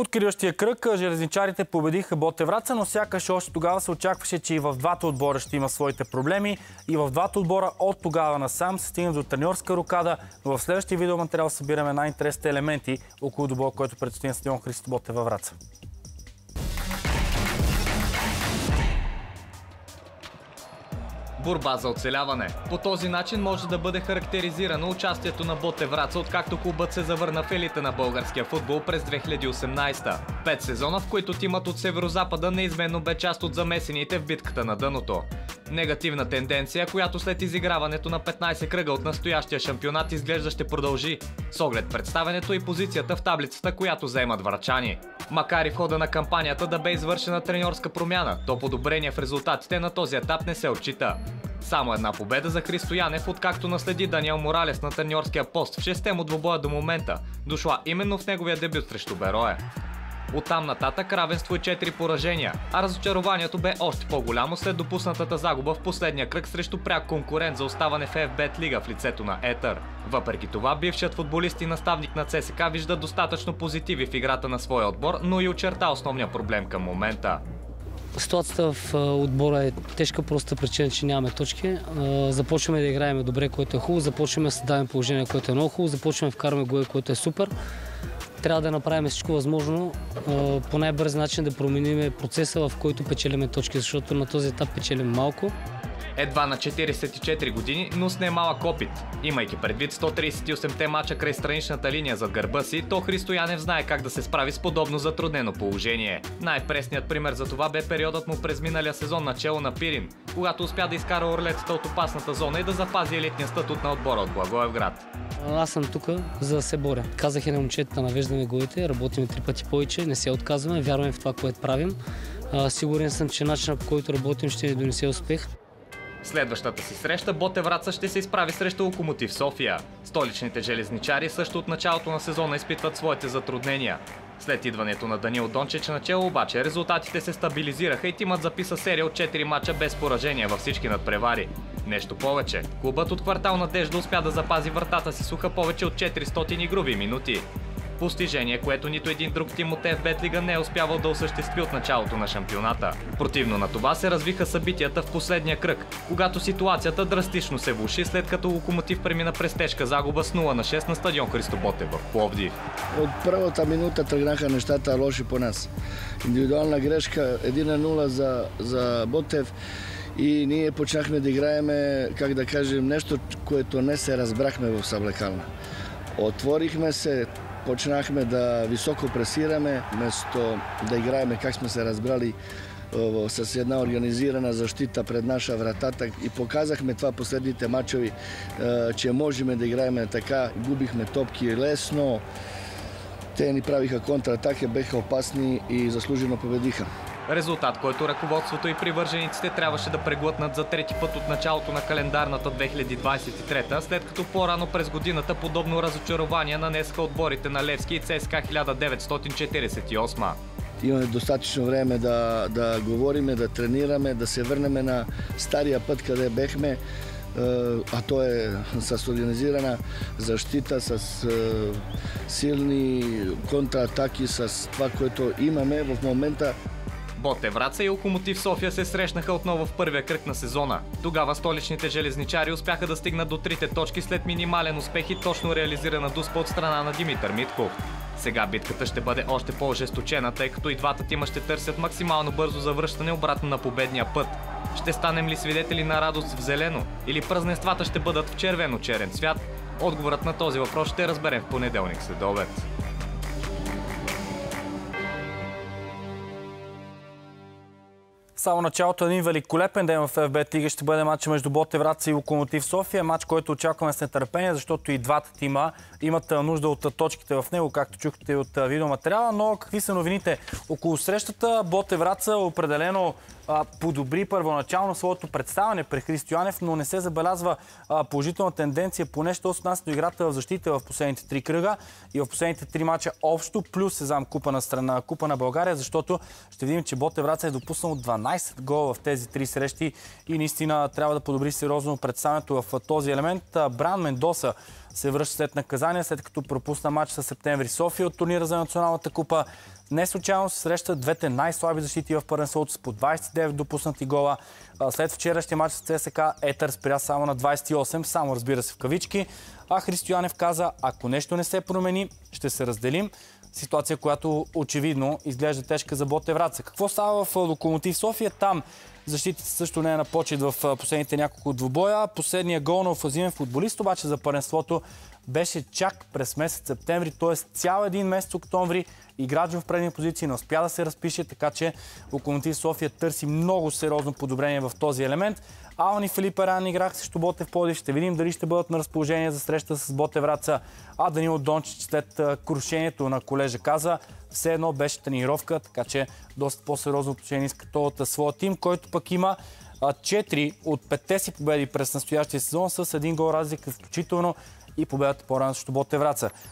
откриващия кръг железничарите победиха Ботев Враца, но сякаш още тогава се очакваше, че и в двата отбора ще има своите проблеми. И в двата отбора от тогава насам се стигна до треньорска рокада. Но в следващия видеоматериал събираме най-интересните елементи около двубоя, който предстои на стадион Христо Ботев във Враца. Борба за оцеляване. По този начин може да бъде характеризирано участието на Ботев Враца, откакто клубът се завърна в елита на българския футбол през 2018. 5 сезона, в които тимът от Северозапада неизменно бе част от замесените в битката на дъното. Негативна тенденция, която след изиграването на 15 кръга от настоящия шампионат изглежда ще продължи, с оглед представенето и позицията в таблицата, която заемат врачани. Макар и в хода на кампанията да бе извършена треньорска промяна, то подобрение в резултатите на този етап не се отчита. Само една победа за Христо Янев, откакто наследи Даниел Моралес на треньорския пост в 6-те му двубоя до момента, дошла именно в неговия дебют срещу Берое. Оттам нататък равенство и 4 поражения, а разочарованието бе още по-голямо след допуснатата загуба в последния кръг срещу пряк конкурент за оставане в FBet Лига в лицето на Етър. Въпреки това, бившият футболист и наставник на ЦСКА вижда достатъчно позитиви в играта на своя отбор, но и очерта основния проблем към момента. Ситуацията в отбора е тежка, просто причина, че нямаме точки. Започваме да играем добре, което е хубаво, започваме да създаваме положение, което е много хубаво, започваме да вкараме голове, което е супер. Трябва да направим всичко възможно по най-бърз начин да променим процеса, в който печелиме точки, защото на този етап печелим малко. Едва на 44 години, но с немалък опит. Имайки предвид 138-те мача край страничната линия зад гърба си, то Христо Янев знае как да се справи с подобно затруднено положение. Най-пресният пример за това бе периодът му през миналия сезон начело на Пирин, когато успя да изкара орлецата от опасната зона и да запази елитния статут на отбора от Благоевград. Аз съм тук, за да се боря. Казах и на момчетата, навеждаме головете, работим 3 пъти повече, не се отказваме, вярваме в това, което правим. Сигурен съм, че начинът, по който работим, ще ни донесе успех. Следващата си среща Ботев Враца ще се изправи срещу Локомотив София. Столичните железничари също от началото на сезона изпитват своите затруднения. След идването на Даниил Дончич начело обаче резултатите се стабилизираха и тимът записа серия от 4 мача без поражения във всички надпревари. Нещо повече, клубът от квартал Надежда успя да запази вратата си суха повече от 400 игрови минути. Постижение, което нито един друг тим от FBet Лига не е успявал да осъществи от началото на шампионата. Противно на това се развиха събитията в последния кръг, когато ситуацията драстично се влоши, след като Локомотив премина през тежка загуба с 0-6 на стадион Христо Ботев в Пловдив. От първата минута тръгнаха нещата лоши по нас. Индивидуална грешка 1-0 за Ботев и ние почнахме да играеме, как да кажем, нещо, което не се разбрахме в Съблекална. Отворихме се, почнахме да високо пресираме, вместо да играеме как сме се разбрали с една организирана защита пред наша вратата и показахме това последните мачови, че можем да играеме така, губихме топки лесно, те ни правиха контратаки, беха опасни и заслужено победиха. Резултат, който ръководството и привържениците трябваше да преглътнат за трети път от началото на календарната 2023, след като по-рано през годината подобно разочарование нанесха отборите на Левски и ЦСКА 1948. Имаме достатъчно време да говорим, да тренираме, да се върнем на стария път, къде бехме, а то е с организирана защита, с силни контратаки, с това, което имаме в момента. Ботев Враца и Локомотив София се срещнаха отново в първия кръг на сезона. Тогава столичните железничари успяха да стигнат до 3 точки след минимален успех и точно реализирана дуспа от страна на Димитър Митков. Сега битката ще бъде още по-ожесточена, тъй като и двата тима ще търсят максимално бързо завръщане обратно на победния път. Ще станем ли свидетели на радост в зелено или празненствата ще бъдат в червено-черен цвят? Отговорът на този въпрос ще разберем в понеделник след обед. Само началото на един великолепен ден в FBet Лига ще бъде матча между Ботев Враца и Локомотив София. Матч, който очакваме с нетърпение, защото и двата тима имат нужда от точките в него, както чухте от видеоматериала. Но какви са новините около срещата? Ботев Враца определено подобри първоначално своето представяне при Христо Янев, но не се забелязва положителна тенденция, поне що се отнася до играта в защита в последните 3 кръга и в последните 3 мача общо, плюс сезам Купа на България, защото ще видим, че Ботев Враца е допуснал 12 гола в тези 3 срещи и наистина трябва да подобри сериозно представянето в този елемент. Бран Мендоса се връща след наказание, след като пропусна матч със Септември София от турнира за Националната купа. Не случайно се срещат двете най-слаби защити в първенството с по 29 допуснати гола. След вчерашния матч с ЦСКА Етър спря само на 28, само разбира се в кавички. А Христо Янев каза, ако нещо не се промени, ще се разделим. Ситуация, която очевидно изглежда тежка за Ботев Враца. Какво става в Локомотив София? Там защитата също не е на почет в последните няколко двубоя. Последният гол на офанзивен футболист обаче за първенството беше чак през месец септември, т.е. цял един месец октомври. Играч в предни позиции не успя да се разпише, така че Локомотив София търси много сериозно подобрение в този елемент. Алан и Филипе ранен играх срещу Ботев Пловдив. Ще видим дали ще бъдат на разположение за среща с Ботев Враца. А Данил Дончич след крушението на колежа каза, все едно беше тренировка, така че доста по-сериозно отношение иска от своя тим, който пък има 4 от 5-те си победи през настоящия сезон с един гол разлика, включително и победата по-рано срещу Ботев Враца.